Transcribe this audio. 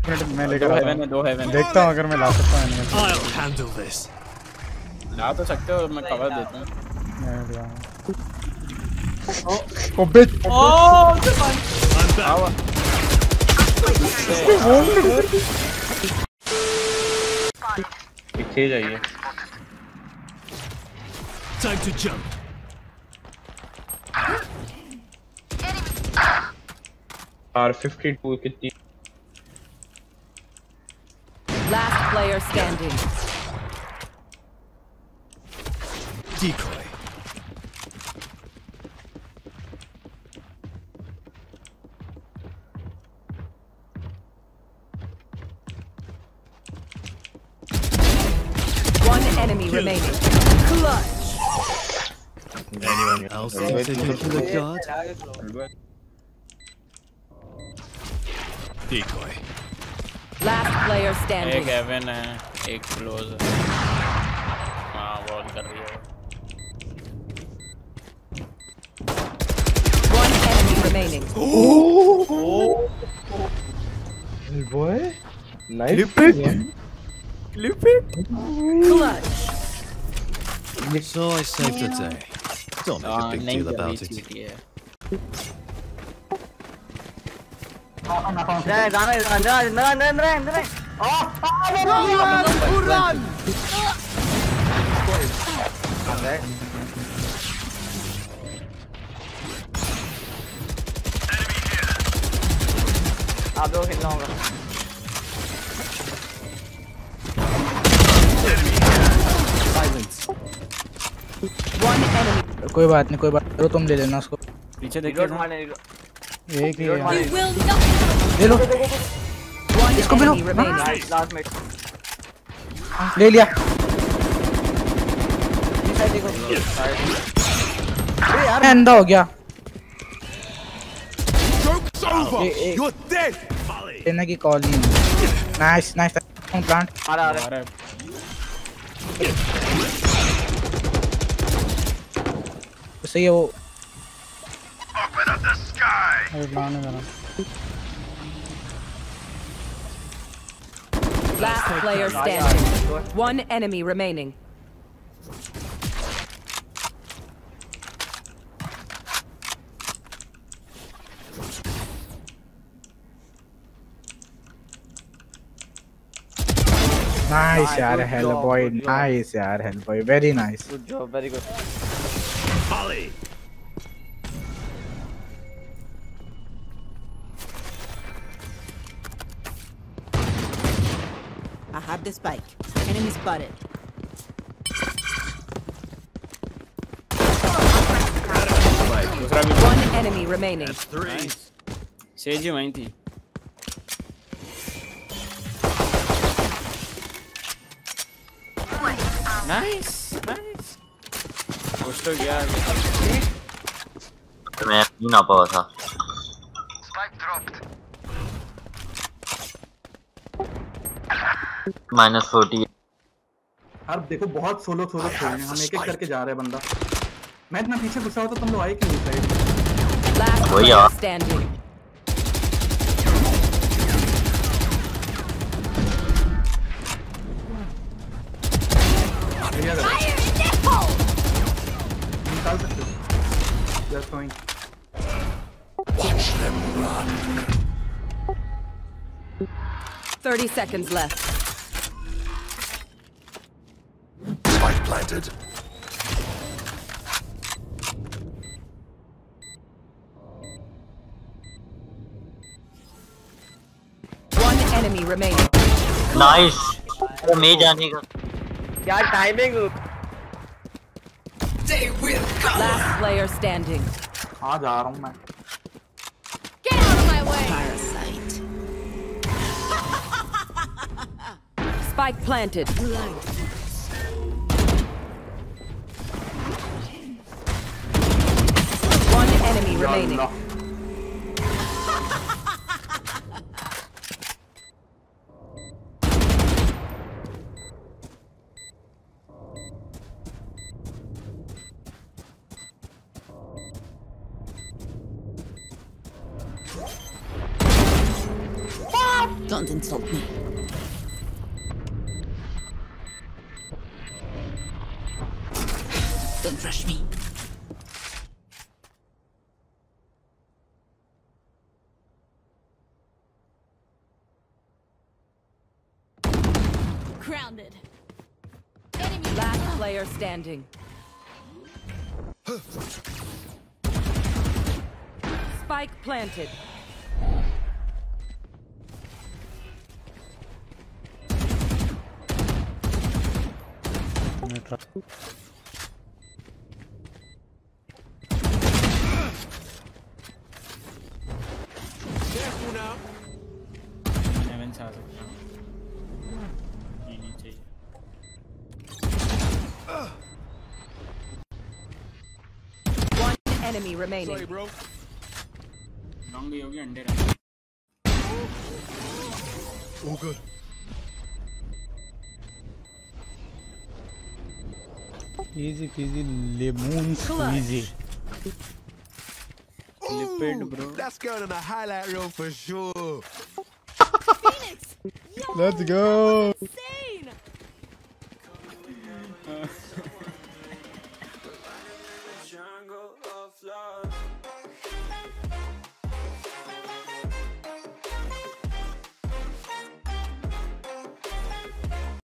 मैं लेकर आता हूँ। दो हेवन देखता हूँ अगर मैं ला सकता हूँ। I'll handle this. ला तो सकते हो, मैं कवर देता हूँ। ओ बिच। ओह पीछे जाइए। Time to jump. R52 कितनी? Last player standing. Decoy. One enemy remaining. Clutch. Anyone else think they can kill a god? Decoy. Last player standing. एक हेवन है, एक क्लोज है। हाँ वॉल कर रही है। One enemy remaining. Oh boy, nice. Clip it. Clutch. So I saved the day. Don't make a big deal about it. Run! आप लोग खेलना होगा। One enemy. कोई बात नहीं, कोई बात नहीं, तुम ले लेना उसको। पीछे देखो। एक ही है। ले लो। इसको भी लो। लास्ट मिनट ले लिया। अंधा हो गया। You're dead. लेने की कॉल नहीं। Nice nice plant. आ रहा है। सही है वो। Last player standing. One enemy remaining. Nice यार, hell boy, nice यार, hell boy, very nice. Good job, very good. Holly. I have the spike. Enemy spotted. One enemy remaining. That's three. सेजी वहीं थी। Nice, nice. कुछ तो गया। मैं नहीं ना पाया था। -40। अब देखो बहुत सोलो खेल रहे हैं, हम एक एक करके जा रहे हैं बंदा। मैं इतना पीछे घुसा हुआ तो तुम लोग आए क्यों साइड? Last player standing. निकाल सकते हो। Just going. Watch them run. 30 seconds left. Spike planted. One enemy remaining. Nice. मैं जाने का। क्या टाइमिंग? Last player standing. हाँ जा रहा हूँ मैं। Get out of my way. Parasite. Spike planted. One enemy remaining. Don't insult me. Don't rush me. Grounded. Enemy. Last player standing. Spike planted. Heaven से आ सकता हूँ ये नहीं चाहिए One enemy remaining. Sorry, bro. Long भी होगी अंडे Oh, good. Easy peasy lemon squeezy. लिपिड bro That's going in the highlight reel for sure. Phoenix. Let's go. Insane. Jungle of love.